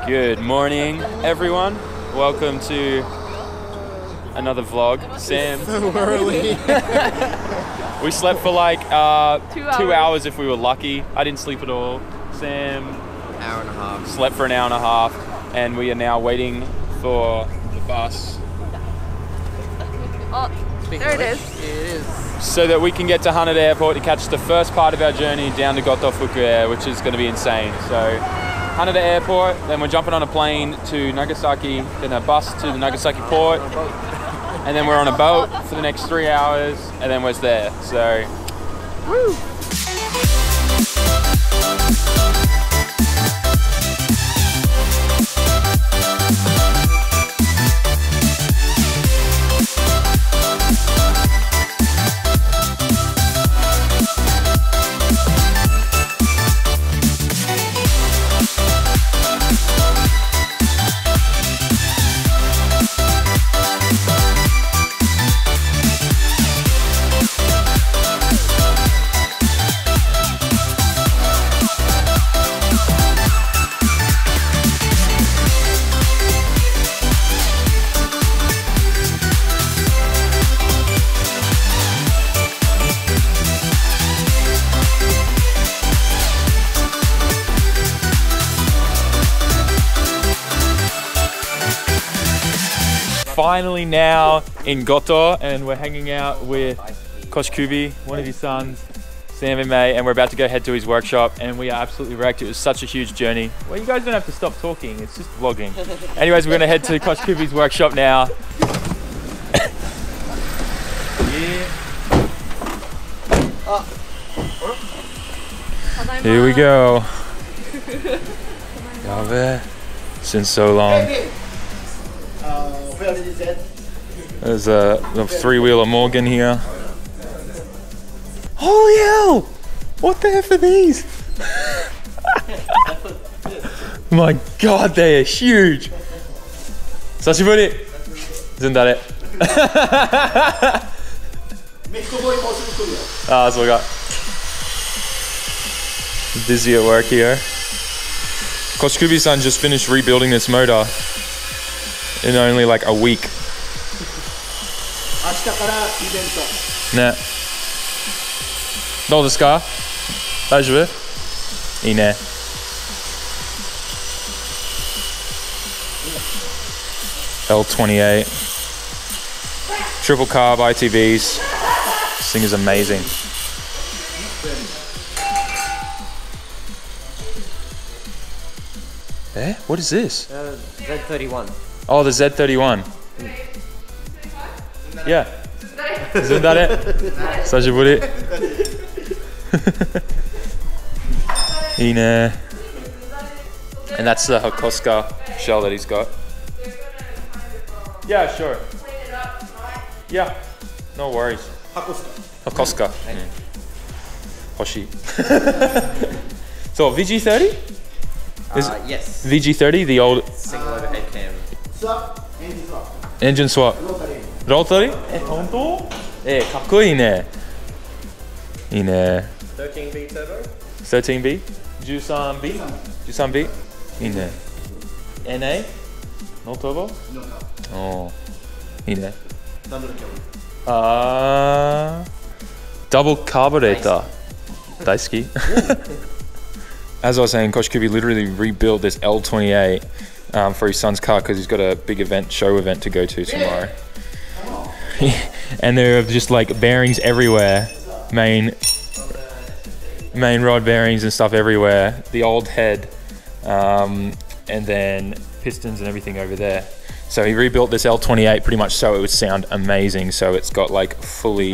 Good morning, everyone. Welcome to another vlog. Sam. So early. We slept for like 2 hours if we were lucky. I didn't sleep at all. Sam Hour and a half. slept for an hour and a half, and we are now waiting for the bus Oh, there it is. It is. so that we can get to Haneda Airport to catch the first part of our journey down to Goto Fukuoka, which is going to be insane. So Haneda Airport, then we're jumping on a plane to Nagasaki, then a bus to the Nagasaki port, and then we're on a boat for the next 3 hours, and then we're there. So, woo! Finally now in Goto, and we're hanging out with Koshikubi, one of his sons, Sam and May, and we're about to go head to his workshop, and we are absolutely wrecked. It was such a huge journey. Well, you guys don't have to stop talking, it's just vlogging. Anyways, we're gonna head to Koshikubi's workshop now. Here we go. It's been so long. There's a three-wheeler Morgan here. Holy hell! What the F are these? My god, they are huge! Sashiburi! Isn't that it? Ah, that's what I got. Busy at work here. Koshikubi-san just finished rebuilding this motor in only like a week. Ne. どうですか? 大丈夫? いいね. L28 triple carb ITBs. This thing is amazing. Eh? What is this? Z31. Oh, the Z31. Yeah. Isn't that it? Sashiburi. Ine. And that's the Hakosuka shell that he's got. Yeah, sure. Yeah, no worries. Hakosuka. Hoshi. So VG30? Yes. VG30, the old Single overhead cam. engine swap. Rotary? 本当? かっこいいね。いいね。 13B turbo. 13B? 13B? 13B? いいね。NA? No turbo? Oh. いいね。Double carburetor. 大好き? As I was saying, Koshikubi literally rebuilt this L28 for his son's car because he's got a big show event to go to tomorrow. And there are just like bearings everywhere, main rod bearings and stuff everywhere. The old head, and then pistons and everything over there. So he rebuilt this L28 pretty much so it would sound amazing. So it's got like fully,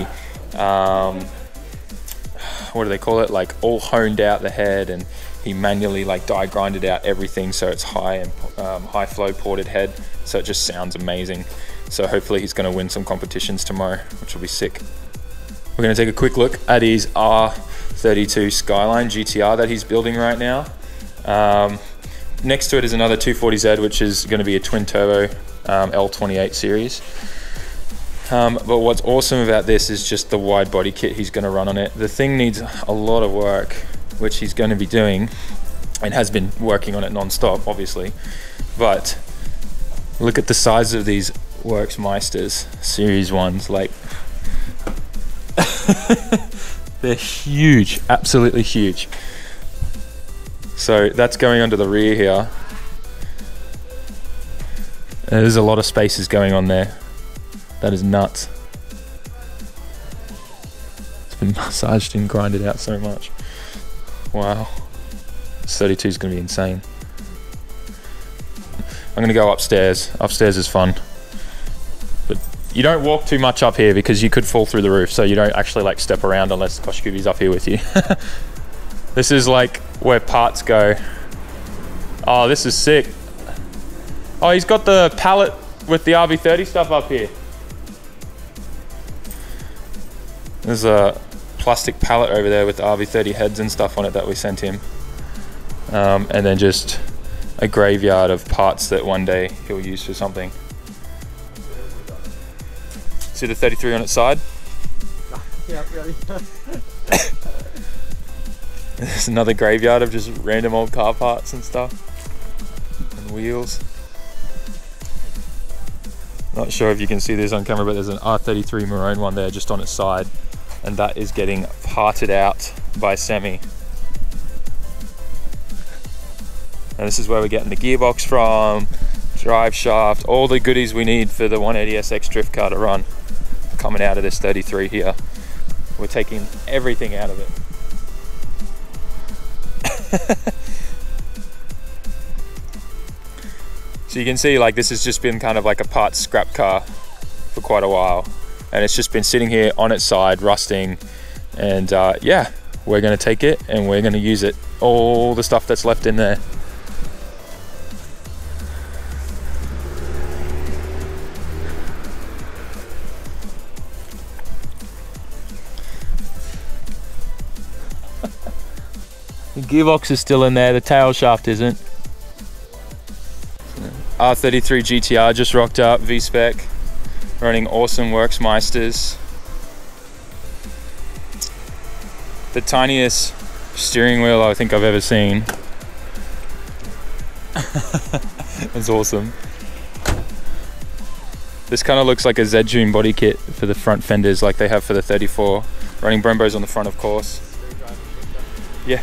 what do they call it? Like all honed out the head, and he manually like die grinded out everything so it's high and high flow ported head. So it just sounds amazing. So hopefully he's going to win some competitions tomorrow, which will be sick. We're going to take a quick look at his R32 Skyline GTR that he's building right now. Next to it is another 240Z, which is going to be a twin turbo L28 series. But what's awesome about this is just the wide body kit he's going to run on it. The thing needs a lot of work, which he's going to be doing. and has been working on it non-stop, obviously. But look at the size of these Works Meisters Series 1s. Like, they're huge, absolutely huge. So that's going under the rear here. There's a lot of spaces going on there. That is nuts. It's been massaged and grinded out so much. Wow. This 32 is going to be insane. I'm going to go upstairs. Upstairs is fun. But you don't walk too much up here because you could fall through the roof, so you don't actually like step around unless Koshkubi's up here with you. This is like where parts go. Oh, this is sick. Oh, he's got the pallet with the RB30 stuff up here. There's a plastic pallet over there with the RB30 heads and stuff on it that we sent him. And then just a graveyard of parts that one day he'll use for something. See the 33 on its side? Yeah, really. There's another graveyard of just random old car parts and stuff. And wheels. Not sure if you can see this on camera, but there's an R33 maroon one there just on its side. And that is getting parted out by Semi. And this is where we're getting the gearbox from, drive shaft, all the goodies we need for the 180SX drift car to run. Coming out of this 33 here. We're taking everything out of it. So you can see, like, this has just been kind of like a parts scrap car for quite a while. And it's just been sitting here on its side, rusting. And yeah, we're gonna take it and we're gonna use it. All the stuff that's left in there. The gearbox is still in there, the tail shaft isn't. R33 GTR just rocked up, V-Spec, running awesome Works Meisters. The tiniest steering wheel I think I've ever seen. That's awesome. This kind of looks like a Z-Tune body kit for the front fenders like they have for the 34. Running Brembos on the front, of course. Yeah.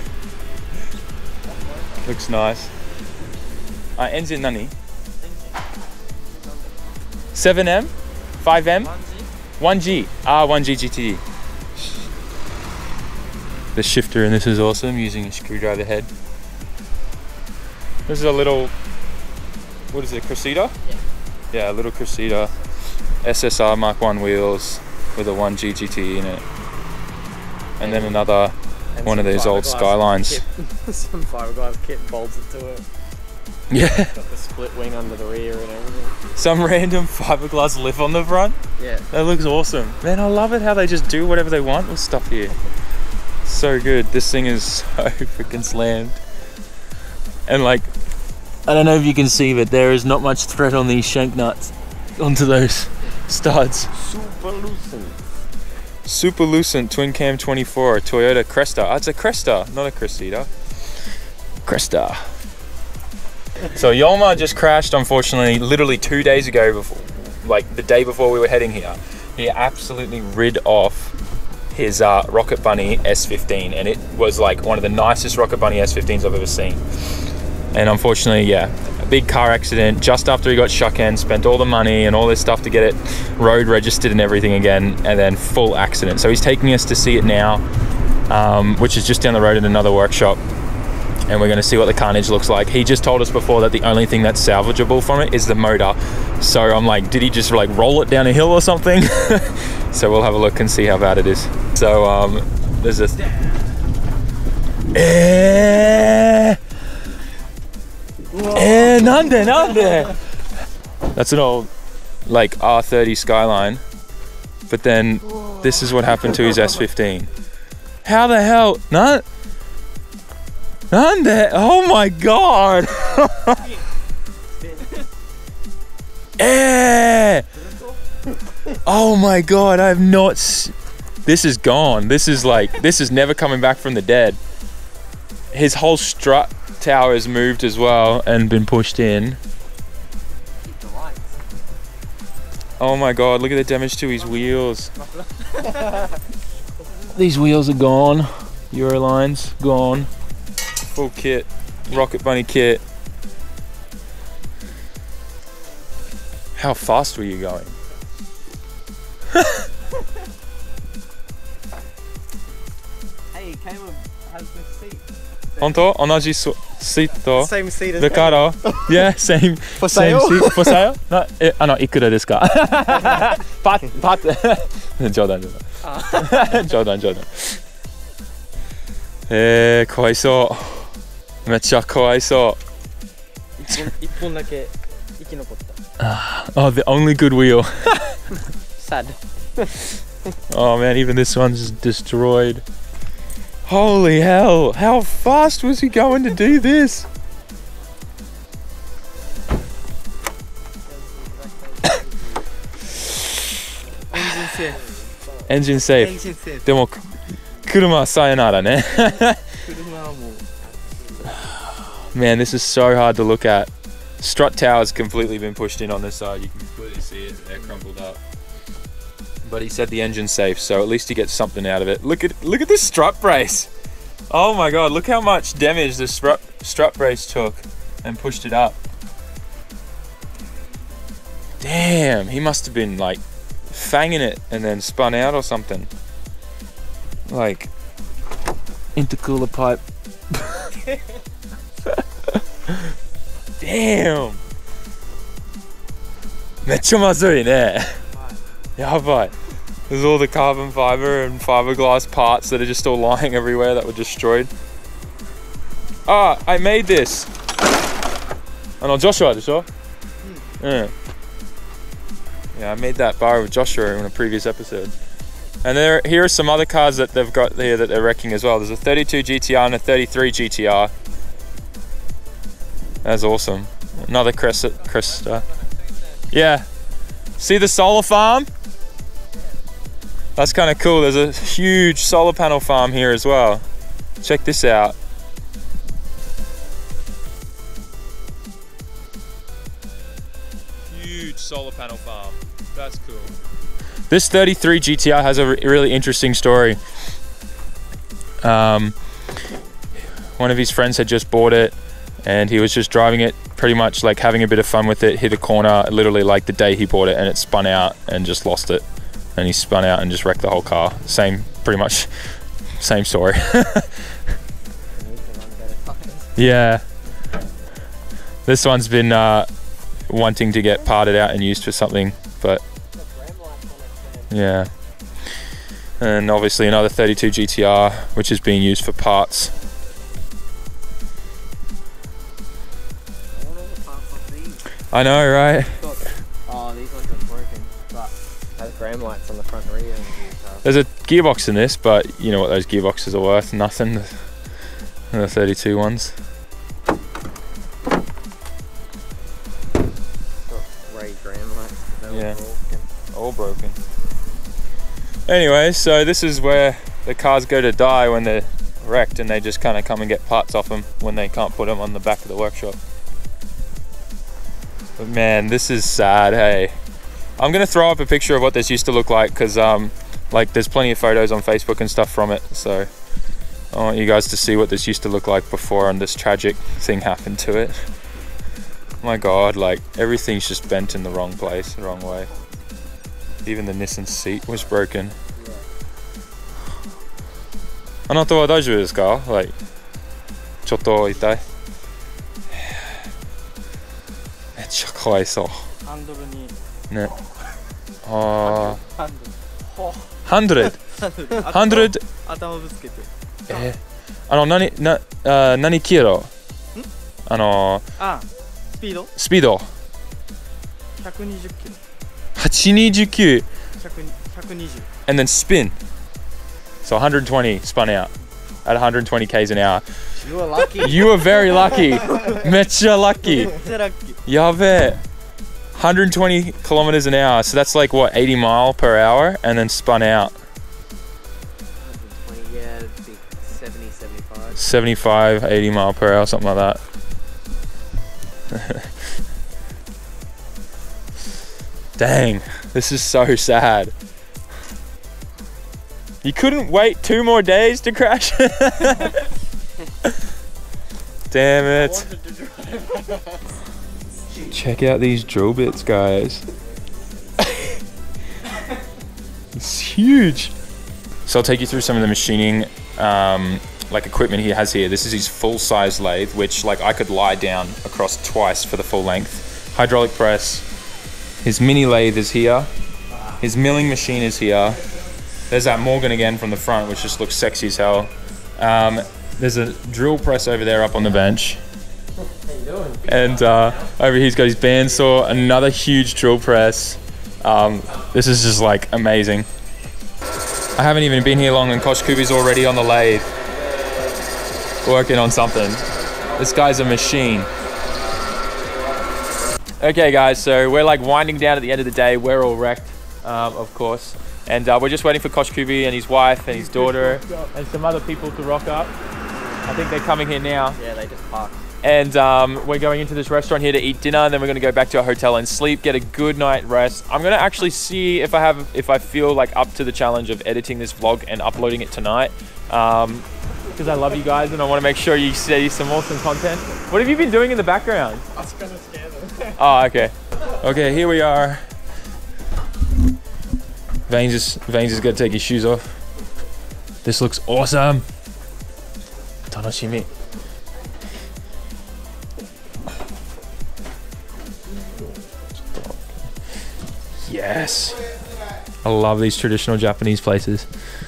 Looks nice. Engine nani? 7M? 5M? 1G. 1G GT. The shifter in this is awesome, using a screwdriver head. This is a little, what is it, Cressida? Yeah, a little Cressida. SSR Mark 1 wheels with a 1G GT in it. And then another one of these old Skylines. Some fiberglass kit bolted to it. Yeah. Got the split wing under the rear and everything. Some random fiberglass lip on the front. Yeah. That looks awesome. Man, I love it how they just do whatever they want with stuff here. So good. This thing is so freaking slammed. And like, I don't know if you can see, but there is not much thread on these shank nuts onto those studs. Super Lucent. Super Lucent twin cam 24 Toyota Cresta. Oh, it's a Cresta, not a Cressida. Cresta. So Yolma just crashed, unfortunately, literally 2 days ago, before, like the day before we were heading here. He absolutely rid off his Rocket Bunny S15, and it was like one of the nicest Rocket Bunny S15s I've ever seen. And unfortunately, yeah, a big car accident just after he got shuck-end, spent all the money and all this stuff to get it road registered and everything again, and then full accident. So he's taking us to see it now, which is just down the road in another workshop. And we're going to see what the carnage looks like. He just told us before that the only thing that's salvageable from it is the motor. So I'm like, did he just like roll it down a hill or something? So we'll have a look and see how bad it is. So there's this. Nande. That's an old like R30 Skyline. But then this is what happened to his S15. How the hell? Nande. Oh my god. Oh my god, I have not. This is gone. This is like, this is never coming back from the dead. His whole strut tower's moved as well and been pushed in. Keep the lights. Oh my god, look at the damage to his wheels. These wheels are gone. Eurolines gone. Full kit. Rocket Bunny kit. How fast were you going? Hey, Caleb has the seat. 本当？同じシート Same seat as だから、yeah, same sale? seat for sale? いくらですか？パッ冗談。冗談。かわいそう。めっちゃかわいそう。 一本だけ生き残った。 Oh, the only good wheel. Sad. Oh man, even this one's destroyed. Holy hell, how fast was he going to do this? Engine safe. Engine safe. Engine safe. でも車はさよならね。 車はもう Man, this is so hard to look at. Strut tower's completely been pushed in on this side. You can completely see it. They're crumpled up. But he said the engine's safe, so at least he gets something out of it. Look at this strut brace. Oh my god, look how much damage the strut brace took and pushed it up. Damn, he must have been like fanging it and then spun out or something. Like intercooler pipe. Damn. めっちゃまずいね。やばい。There's all the carbon fiber and fiberglass parts that are just all lying everywhere that were destroyed. Ah, I made this. ジョシュアでしょ? Yeah, I made that bar with Joshua in a previous episode. And here are some other cars that they've got here that they're wrecking as well. There's a 32 GTR and a 33 GTR. That's awesome. Another Cresta. Yeah. See the solar farm? That's kind of cool. There's a huge solar panel farm here as well. Check this out. Huge solar panel farm. That's cool. This 33 GTR has a really interesting story. One of his friends had just bought it and he was just driving it, pretty much like having a bit of fun with it, hit a corner literally like the day he bought it, and it spun out and just lost it. And he spun out and just wrecked the whole car. Pretty much same story. Yeah. This one's been wanting to get parted out and used for something, but yeah. And obviously another 32 GTR, which is being used for parts. I know, right? Oh, these ones are broken, but has graham lights on the front and rear. There's a gearbox in this, but you know what those gearboxes are worth? Nothing. The 32 ones. Ray graham lights. Yeah, all broken. Anyway, so this is where the cars go to die when they're wrecked, and they just kind of come and get parts off them when they can't put them on the back of the workshop. But man, this is sad, hey. I'm gonna throw up a picture of what this used to look like, because like there's plenty of photos on Facebook and stuff from it, so I want you guys to see what this used to look like before and this tragic thing happened to it. My god, like everything's just bent in the wrong place, the wrong way. Even the Nissan seat was broken. あなたは大丈夫ですか? Like ちょっと痛い? めっちゃかわいそう。 ハンドルにね。あハンー。100? 100? 頭ぶつけて。 何キロ? スピード。 120キロ。 129. 120. And then spin. So 120 spun out at 120 k's an hour. You were lucky. You were very lucky. めっちゃ lucky. めっちゃラッキー。 やべえ. 120 kilometers an hour. So that's like what, 80 mile per hour, and then spun out. 120, yeah, it'd be 70, 75. 75, 80 mile per hour, something like that. Dang, this is so sad. You couldn't wait 2 more days to crash? Damn it. Check out these drill bits, guys. It's huge. So I'll take you through some of the machining like equipment he has here. This is his full-size lathe, which like I could lie down across twice for the full length. Hydraulic press. His mini lathe is here. His milling machine is here. There's that Morgan again from the front, which just looks sexy as hell. There's a drill press over there up on the bench. How you doing? And over here's got his bandsaw, another huge drill press. This is just like amazing. I haven't even been here long and Kosh Kubi's already on the lathe, working on something. This guy's a machine. Okay guys, so we're like winding down at the end of the day. We're all wrecked, of course. And we're just waiting for Kosh Kubi and his wife and his daughter and some other people to rock up. I think they're coming here now. Yeah, they just parked. And we're going into this restaurant here to eat dinner, and then we're going to go back to our hotel and sleep, get a good night rest. I'm going to actually see if I feel like up to the challenge of editing this vlog and uploading it tonight. Because I love you guys and I want to make sure you see some awesome content. What have you been doing in the background? I was going to scare them. Oh, okay. Okay, here we are. Vanes is going to take his shoes off. This looks awesome. Tanoshimi. Yes. I love these traditional Japanese places.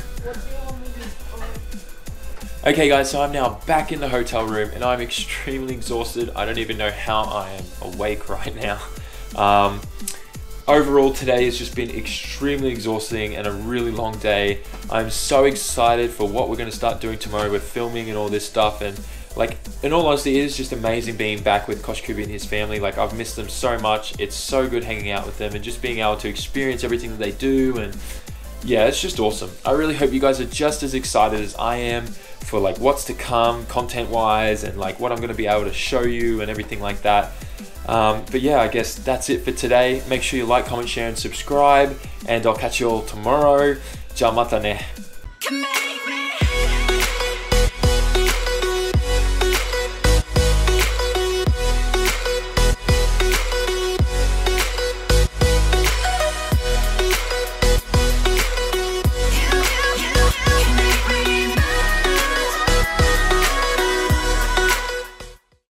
Okay guys, so I'm now back in the hotel room and I'm extremely exhausted. I don't even know how I am awake right now. Overall, today has just been extremely exhausting and a really long day. I'm so excited for what we're going to start doing tomorrow with filming and all this stuff. And like, in all honesty, it is just amazing being back with Kosh Kubi and his family. Like, I've missed them so much. It's so good hanging out with them and just being able to experience everything that they do. And yeah, it's just awesome. I really hope you guys are just as excited as I am for like what's to come content wise and like what I'm going to be able to show you and everything like that. But yeah, I guess that's it for today. Make sure you like, comment, share, and subscribe. And I'll catch you all tomorrow. Ja mata ne.